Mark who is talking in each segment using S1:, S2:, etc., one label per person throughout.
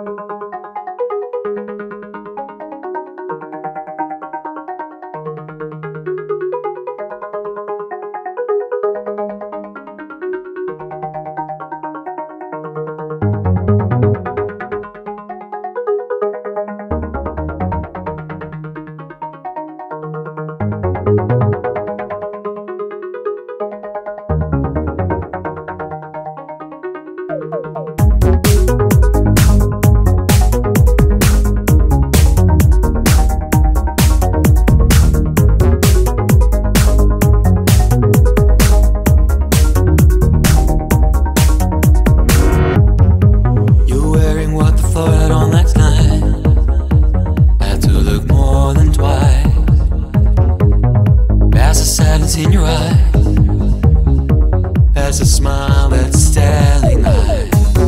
S1: In your eyes, there's a smile that's telling lies.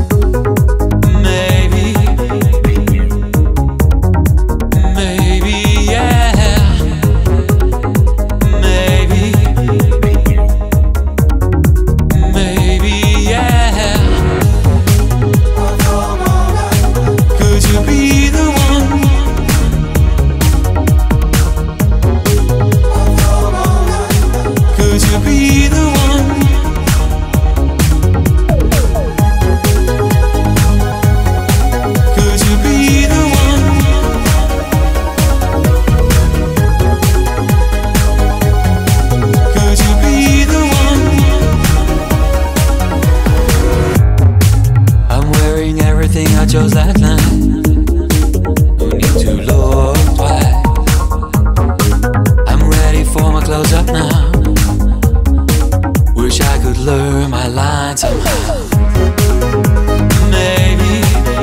S1: Maybe, maybe, yeah. Maybe, maybe, yeah. Could you be the one? Could you be the one? Could you be the one? Could you be the one? I'm wearing everything I chose that night. No need to look twice. I'm ready for my close-up now. Wish I could learn my lines somehow. Maybe,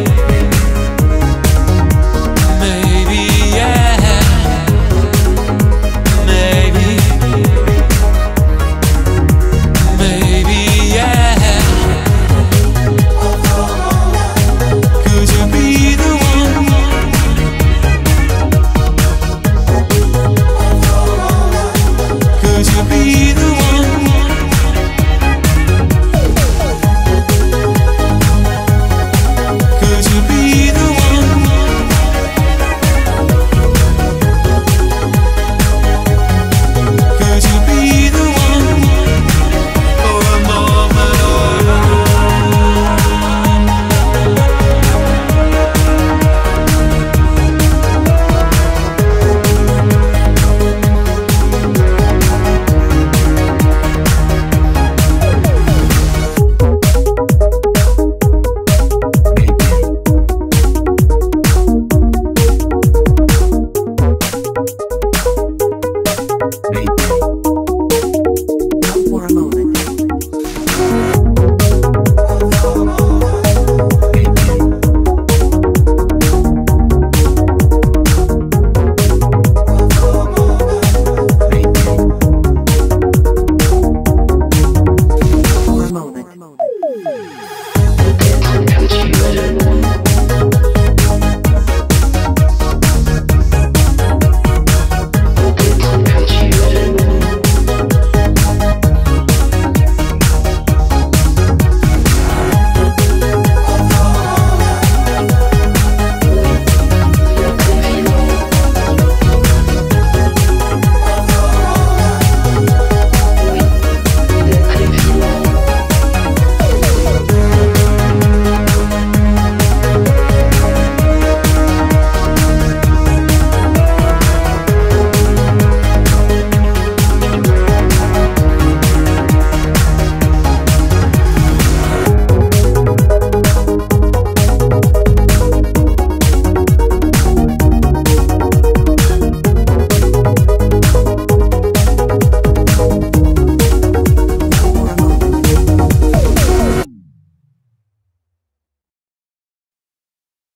S1: maybe, yeah. Maybe, maybe, yeah. Could you be the one? Could you be the one? Could you be the one? Could you be the one? For a moment
S2: for a moment. For a moment.